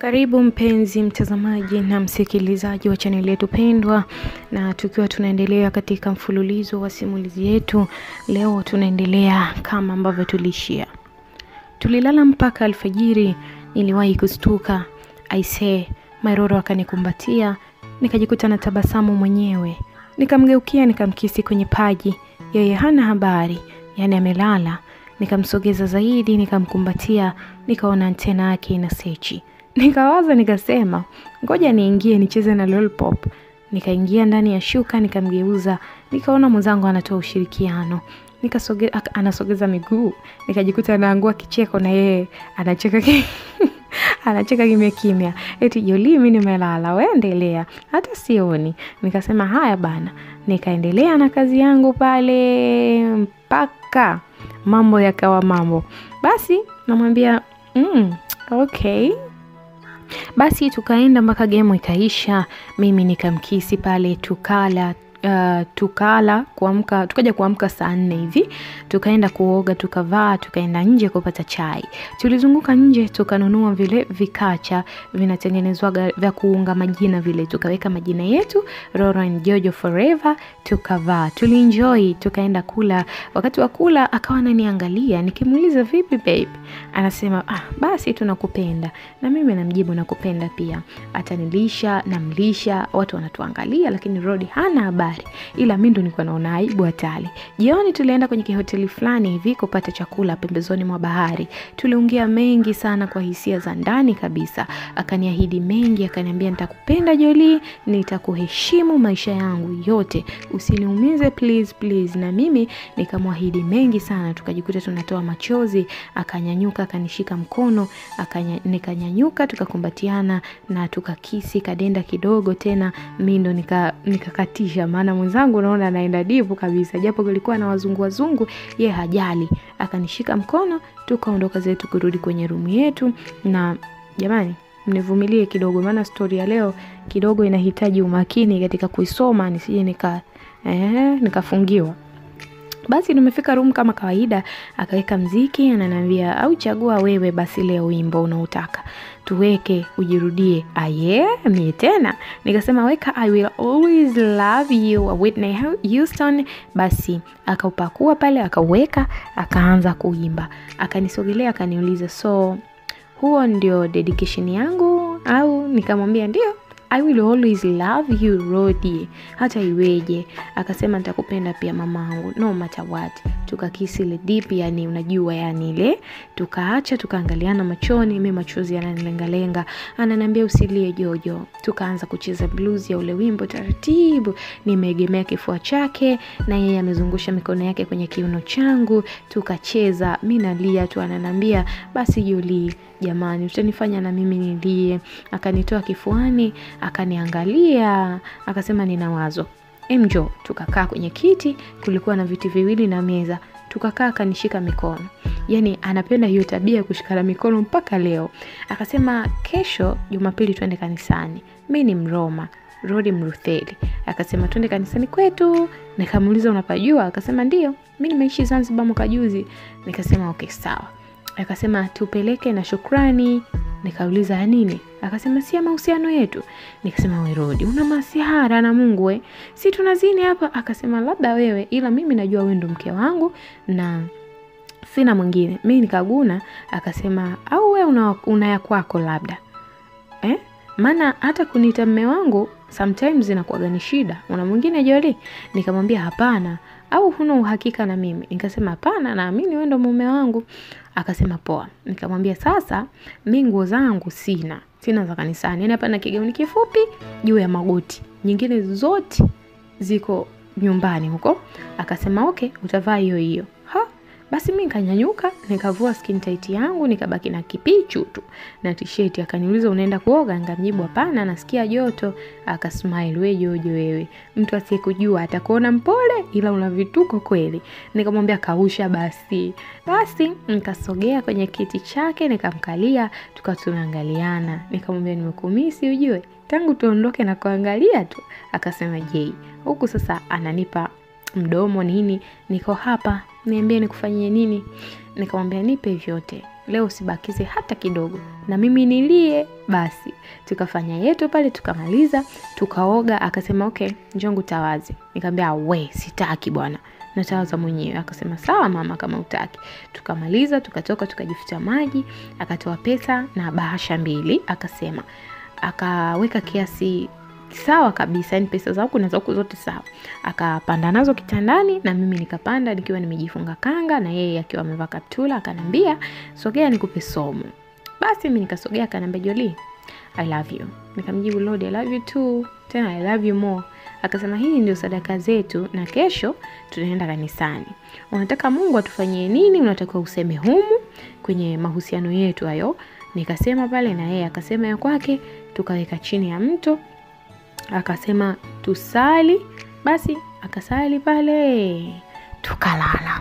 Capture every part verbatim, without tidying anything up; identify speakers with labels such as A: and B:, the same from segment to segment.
A: Karibu mpenzi mtazamaji na msikilizaji wa channel yetu pendwa, na tukiwa tunaendelea katika mfululizo wa simulizi yetu. Leo tunaendelea kama ambavyo tulishia. Tulilala mpaka alfajiri. Niliwahi kustuka. Aisee, Mairoro akanikumbatia, nikajikuta na tabasamu mwenyewe. Nikamgeukia nikamkisi kwenye paji. Yeye hana habari, yani amelala. Nikamsogeza zaidi, nikamkumbatia, nikaona antena yake ina sechi. Nikawaza nikasema, ngoja niingie nicheze na lollipop. Nikaingia ndani ya shuka, nikamgeuza, nikaona mwenzangu anatoa ushirikiano. Nikasogeza anasogeza miguu, nikajikuta naangua kicheko na yeye anacheka ki... anacheka kimya kimya. Eti Jolie, mimi nimelala, wewe endelea, hata sioni. Nikasema haya bana. Nikaendelea na kazi yangu pale mpaka mambo yakawa mambo. Basi namwambia, mm, okay. Basi tukaenda mpaka game ikaisha. Mimi nikamkisi pale, tukala Uh, tukala kuamka, tukaja kuamka saa nne hivi, tukaenda kuoga, tukavaa, tukaenda nje kupata chai. Tulizunguka nje, tukanunua vile vikacha vinatengenezwa vya kuunga majina vile, tukaweka majina yetu Roro and Jojo forever, tukavaa, tulienjoy, tukaenda kula. Wakati wa kula akawa ananiangalia, nikimuuliza vipi babe, anasema ah, basi tunakupenda. Na mimi namjibu nakupenda pia. Atanilisha, namlisha, watu wanatuangalia, lakini Rodi hana habari. Ila mimi ndo nilikuwa naona aibu hatari. Jioni tulienda kwenye kihoteli fulani hivi kupata chakula pembezoni mwa bahari. Tuliongea mengi sana kwa hisia za ndani kabisa. Akaniahidi mengi, akaniambia nitakupenda Jolie, nitakuheshimu maisha yangu yote, usiniumize please please. Na mimi nikamwahidi mengi sana. Tukajikuta tunatoa machozi. Akanyanyuka, akanishika mkono, akanya, nikanyanyuka, tukakumbatiana na tukakisi kadenda kidogo tena. Mimi ndo nika nikakatisha, maana mwenzangu naona anaenda divu kabisa, japo kulikuwa na wazungu wazungu, ye hajali. Akanishika mkono, tukaondoka zetu kurudi kwenye room yetu. Na jamani, mnivumilie kidogo, maana story ya leo kidogo inahitaji umakini katika kuisoma, nisije nika eh nikafungiwa. Basi nimefika room kama kawaida, akaweka mziki, ananiambia au chagua wewe basi leo wimbo unaotaka tuweke ujirudie. Aye, mie tena nikasema weka I will always love you Whitney Houston. Basi akaupakua pale, akaweka, akaanza kuimba. Akanisogelea, akaniuliza so huo ndio dedication yangu au? Nikamwambia ndio, I will always love you Rodi, hata iweje. Akasema nitakupenda pia mamangu, no matter what. Tukakisi ile deep, yani unajua yani ile. Tukaacha, tukaangaliana machoni, mimi machozi yananilengalenga. Ananiambia usilie Jojo. Tukaanza kucheza blues ya ule wimbo taratibu. Nimeegemea kifua chake na yeye amezungusha mikono yake kwenye kiuno changu. Tukacheza, mimi nalia tu. Ananiambia basi Jolie, jamani utanifanya na mimi nilie. Akanitoa kifuani, akaniangalia, akasema nina wazo. Emjo, tukakaa kwenye kiti, kulikuwa na viti viwili na meza. Tukakaa, akanishika mikono. Yani anapenda hiyo tabia kushikana mikono mpaka leo. Akasema kesho Jumapili twende kanisani. Mimi ni Mroma, Rodi Mrutheli. Akasema twende kanisani kwetu. Nikamuuliza unapajua? Akasema ndio, mimi nimeishi Zanzibar mwaka juzi. Nikasema okay sawa. Akasema tupeleke na shukrani. Nikauliza ya nini? Akasema si mahusiano yetu. Nikasema we Rodi, una masihara na Mungu we, si tunazini hapa? Akasema labda wewe, ila mimi najua wewe ndo mke wangu na sina mwingine. Mimi nikaguna. Akasema au wewe una, una ya kwako labda eh? Maana hata kuniita mume wangu sometimes inakuwa ni shida. Una mwingine Jolie? Nikamwambia hapana. Au huna uhakika na mimi? Nikasema hapana, naamini wewe ndo mume wangu. Akasema poa. Nikamwambia sasa mimi nguo zangu sina. Sina za kanisani. Yaani hapa na kigauni kifupi juu ya magoti. Nyingine zote ziko nyumbani huko. Akasema okay, utavaa hiyo hiyo. Ha? Basi mimi nikanyanyuka, nikavua skin tight yangu, nikabaki na kipichu tu na t-shirt. Akaniuliza unaenda kuoga? Nikamjibu hapana, nasikia joto. Akasmile, we Jojo wewe, mtu asiyekujua atakuona mpole ila una vituko kweli. Nikamwambia kausha basi. Basi nikasogea kwenye kiti chake, nikamkalia, tukatuangaliana. Nikamwambia nimekumisi ujue, tangu tuondoke na kuangalia tu. Akasema je, huku sasa ananipa mdomo nini? Niko hapa, niambie nikufanyie nini? Nikamwambia nipe vyote. leo usibakize hata kidogo na mimi nilie. Basi tukafanya yetu pale, tukamaliza, tukaoga. Akasema okay, njoo ngutawaze. Nikamwambia we, sitaki bwana, natawaza mwenyewe. Akasema sawa mama, kama utaki. Tukamaliza, tukatoka, tukajifuta maji. Akatoa pesa na bahasha mbili, akasema akaweka kiasi sawa kabisa, ni pesa zangu na zako zote sawa. Akapanda nazo kitandani na mimi nikapanda nikiwa nimejifunga kanga na yeye akiwa amevaa kaptula. Akanambia sogea nikupe somo. Basi mimi nikasogea. Akanambia Jolie, I love you. Nikamjibu Lord, I love you too, tena I love you more. Akasema hii ndio sadaka zetu na kesho tunaenda kanisani. Unataka Mungu atufanyie nini? Unataka useme humu kwenye mahusiano yetu hayo. Nikasema pale na yeye akasema ya kwake. Tukaweka chini ya mto. Akasema tusali. Basi akasali pale, tukalala.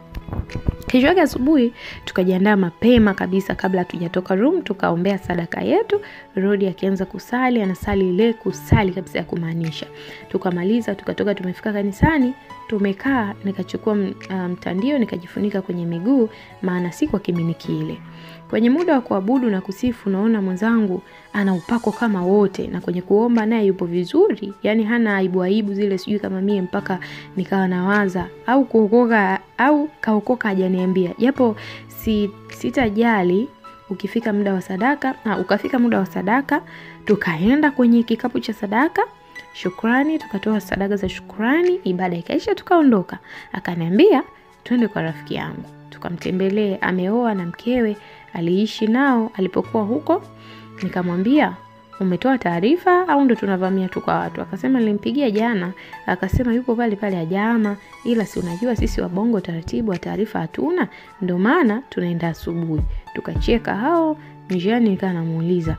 A: Kesho yake asubuhi tukajiandaa mapema kabisa kabla hatujatoka room, tukaombea sadaka yetu. Rodi akianza kusali, anasali ile kusali kabisa ya kumaanisha. Tukamaliza, tukatoka, tumefika kanisani, tumekaa, nikachukua mtandio um, nikajifunika kwenye miguu maana si kwa kiminiki ile. Kwenye muda wa kuabudu na kusifu naona mwenzangu ana upako kama wote, na kwenye kuomba naye yupo vizuri. Yaani hana aibu aibu zile sijui kama mie, mpaka nikawa nawaza au kuokoka au kaokoka hajaniambia. Japo si sitajali. Ukifika muda wa sadaka, na ukafika muda wa sadaka, tukaenda kwenye kikapu cha sadaka, shukrani, tukatoa sadaka za shukrani, ibada ikaisha, tukaondoka. Akaniambia twende kwa rafiki yangu tukamtembelee, ameoa na mkewe aliishi nao alipokuwa huko. Nikamwambia umetoa taarifa au ndo tunavamia tu kwa watu? Akasema nilimpigia jana. Akasema yupo pale pale hajama, ila si unajua sisi wa Bongo taratibu wa taarifa hatuna, ndio maana tunaenda asubuhi. Tukacheka hao njiani. Nikawa namuuliza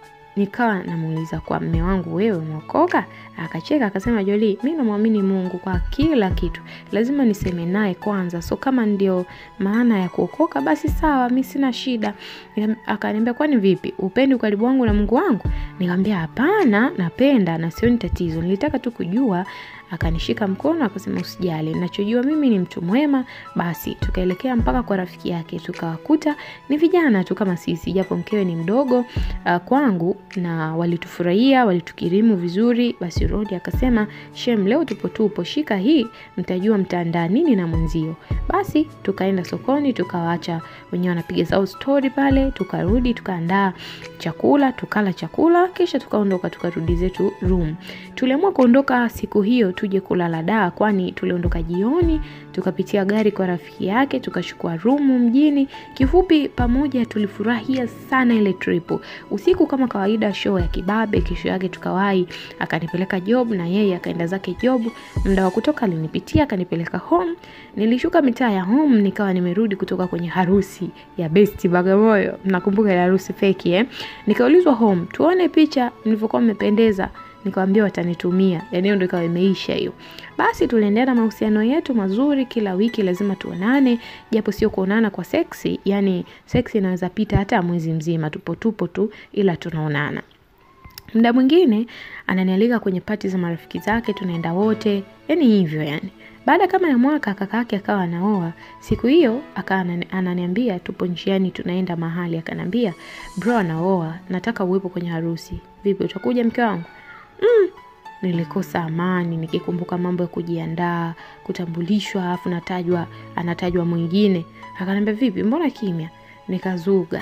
A: nikawa namuuliza kwa mume wangu, wewe umeokoka? Akacheka akasema Jolie, mimi namwamini Mungu kwa kila kitu, lazima niseme naye kwanza, so kama ndio maana ya kuokoka basi sawa, mimi sina shida. Akaniambia kwani vipi, upendi ukaribu wangu na Mungu wangu? Nikamwambia hapana, napenda na sioni tatizo, nilitaka tu kujua. Akanishika mkono akasema usijali, ninachojua mimi ni mtu mwema. Basi tukaelekea mpaka kwa rafiki yake, tukawakuta ni vijana tu kama sisi, japo mkewe ni mdogo uh, kwangu, na walitufurahia, walitukirimu vizuri. Basi Rodi akasema shem, leo tupo tupo, shika hii, mtajua mtaandaa nini na mwenzio. Basi tukaenda sokoni, tukawaacha wenyewe wanapiga zao story pale, tukarudi tukaandaa chakula, tukala chakula, kisha tukaondoka, tukarudi zetu room. Tuliamua kuondoka siku hiyo tuje kulala Dar, kwani tuliondoka jioni, tukapitia gari kwa rafiki yake, tukachukua room mjini. Kifupi pamoja tulifurahia sana ile trip. Usiku kama kawaida show ya kibabe, kesho yake tukawahi, akanipeleka job na yeye akaenda zake job. Muda wa kutoka alinipitia akanipeleka home. Nilishuka mitaa ya home, nikawa nimerudi kutoka kwenye harusi ya Besti Bagamoyo. Nakumbuka ile harusi fake eh. Nikaulizwa home, tuone picha nilivyokuwa nimependeza. Nikamwambia watanitumia. Yaani ndio ikawa imeisha hiyo. Basi tuliendelea na mahusiano yetu mazuri, kila wiki lazima tuonane, japo sio kuonana kwa sexy, yani sexy inaweza pita hata mwezi mzima, tupo tupo tu ila tunaonana. Muda mwingine ananialika kwenye party za marafiki zake, tunaenda wote, yani hivyo yani. Baada kama ya mwaka kaka yake akawa anaoa. Siku hiyo akawa ananiambia tupo njiani tunaenda mahali, akanambia bro anaoa, nataka uwepo kwenye harusi. Vipi utakuja mke wangu? Mm. Nilikosa amani nikikumbuka mambo ya kujiandaa, kutambulishwa, afu natajwa anatajwa mwingine. Akanambia vipi mbona kimya? Nikazuga.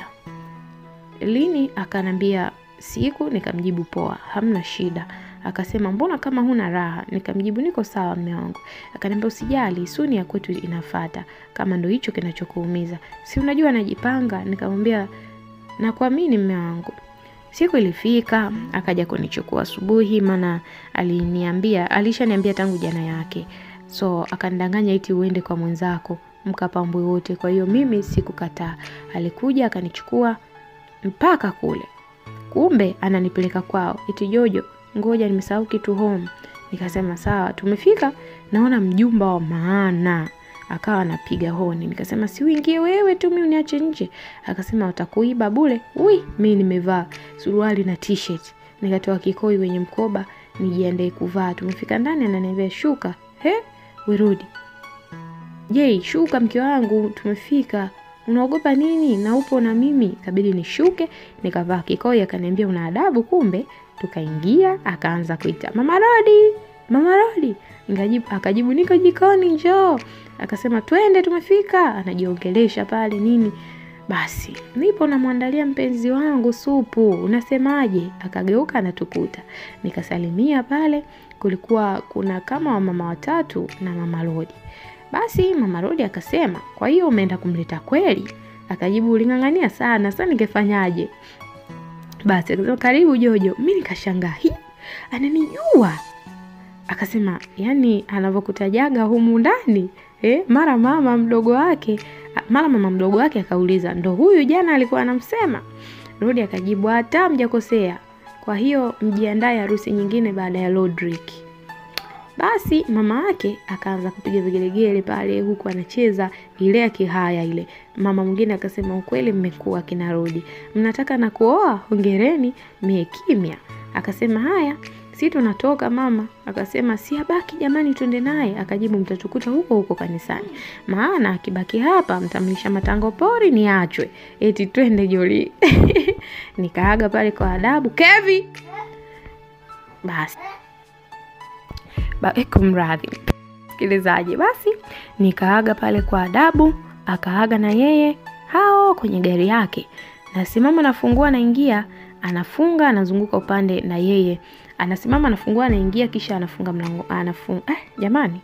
A: Lini? Akanambia siku. Nikamjibu poa, hamna shida. Akasema mbona kama huna raha? Nikamjibu niko sawa mume wangu. Akanambia usijali, suni ya kwetu inafuata, kama ndo hicho kinachokuumiza si unajua najipanga. Nikamwambia na kuamini mume wangu. Siku ilifika, akaja kunichukua asubuhi, maana aliniambia, alishaniambia tangu jana yake. So akanidanganya eti uende kwa mwenzako mkapambwe wote. Kwa hiyo mimi sikukataa. Alikuja akanichukua mpaka kule. Kumbe ananipeleka kwao. Eti Jojo, ngoja nimesahau kitu home. Nikasema sawa. Tumefika, naona mjumba wa maana. Akawa anapiga honi. Nikasema si uingie wewe tu, mimi uniache nje. Akasema watakuiba bure. Ui, mimi nimevaa suruali na t-shirt. Nikatoa kikoi kwenye mkoba nijiandae kuvaa. Tumefika ndani ananiambia shuka. He, wirudi. Je, shuka mke wangu, tumefika. unaogopa nini? Na upo na mimi. Ikabidi nishuke, nikavaa kikoi, akaniambia una adabu kumbe. Tukaingia, akaanza kuita, "Mama Rodi, Mama Rodi." Ngajibu, akajibu, "Niko jikoni, njoo." Akasema, "Twende, tumefika." Anajiongelesha pale nini. Basi, nipo namwandalia mpenzi wangu supu, unasemaje? Akageuka anatukuta. Nikasalimia pale, kulikuwa kuna kama wamama watatu na Mama Rodi. Basi Mama Rodi akasema, "Kwa hiyo umeenda kumleta kweli?" Akajibu, "Ulingangania sana, sasa ningefanyaje?" Basi akasema, "Karibu Jojo." Mimi nikashangaa, "Hii ananijua?" Akasema, "Yaani anavokutajaga humu ndani." Eh, mara mama mdogo wake, mara mama mdogo wake akauliza, "Ndo huyu jana alikuwa anamsema?" Rodi akajibu, "Hata mjakosea. Kwa hiyo mjiandae harusi nyingine baada ya Rodrick." Basi mama yake akaanza kupiga vigelegele pale huku anacheza ile ya kihaya ile. Mama mwingine akasema, "Ukweli mmekuwa kina Rodi. Mnataka na kuoa? Hongereni." Mie kimya. Akasema, "Haya, si tunatoka mama." Akasema, "Si abaki jamani, twende naye." Akajibu, "Mtatukuta huko huko kanisani. Maana akibaki hapa mtamlisha matango pori niachwe. Eti twende Joli." Nikaaga pale kwa adabu, "Kevi." Basi Ba ekumradhi sikilizaji. Basi nikaaga pale kwa adabu, akaaga na yeye hao kwenye gari yake. Nasimama nafungua naingia, anafunga anazunguka upande na yeye. Anasimama anafungua anaingia kisha anafunga mlango anafunga. Eh jamani.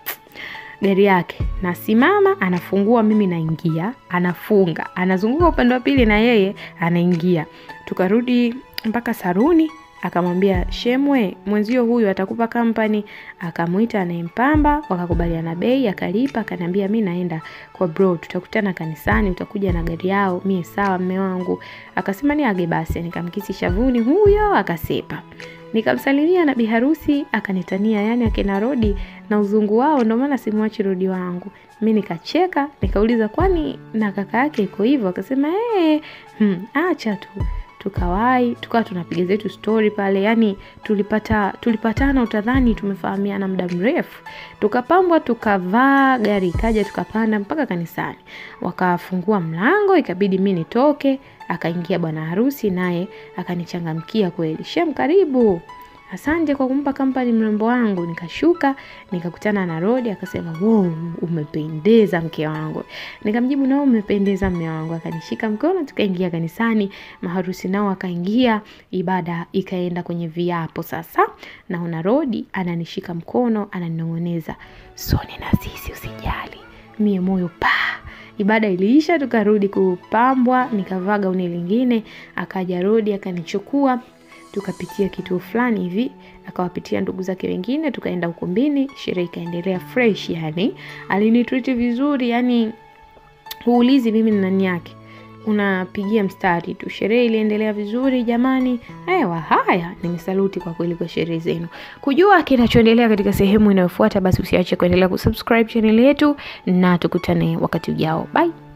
A: Gari yake. Nasimama anafungua mimi naingia, anafunga, anazunguka upande wa pili na yeye anaingia. Tukarudi mpaka saruni. Akamwambia, "Shemwe, mwenzio huyu atakupa company." Akamuita anayempamba, wakakubaliana bei, akalipa, akaniambia, "Mimi naenda kwa bro, tutakutana kanisani, utakuja na gari yao." Mimi, "Sawa mme wangu." Akasema, "Ni age basi." Nikamkisi shavuni huyo, akasepa. Nikamsalimia na biharusi, akanitania, yani akina Rodi na uzungu wao ndio maana simwachi Rodi wangu. Mimi nikacheka, nikauliza, "Kwani na kaka yake iko hivyo?" Akasema, "Eh, hmm, acha tu." Tukawai, tukawa tunapiga zetu story pale. Yani tulipata tulipatana utadhani tumefahamiana muda mrefu. Tukapambwa, tukavaa, gari ikaja, tukapanda mpaka kanisani. Wakafungua mlango, ikabidi mimi nitoke, akaingia bwana harusi naye akanichangamkia kweli. "Shem, karibu." "Asante kwa kumpa company mrembo wangu." Nikashuka, nikakutana na Rodi, akasema, "Wow, umependeza mke wangu." Nikamjibu, "Nao umependeza mume wangu." Akanishika mkono, tukaingia kanisani, maharusi nao akaingia, ibada ikaenda kwenye viapo sasa. Naona Rodi ananishika mkono, ananinong'oneza, "Soni na sisi usijali." Mie moyo pa. Ibada iliisha, tukarudi kupambwa, nikavaa gauni lingine, akaja Rodi akanichukua. Tukapitia kituo fulani hivi, akawapitia ndugu zake wengine, tukaenda ukumbini, sherehe ikaendelea fresh yani. Alinitreat vizuri yani, huulizi mimi ni nani yake. Unapigia mstari tu. Sherehe iliendelea vizuri jamani. Ewa haya, nimesaluti kwa kweli kwa sherehe zenu. Kujua kinachoendelea katika sehemu inayofuata, basi usiache kuendelea kusubscribe channel yetu na tukutane wakati ujao. Bye.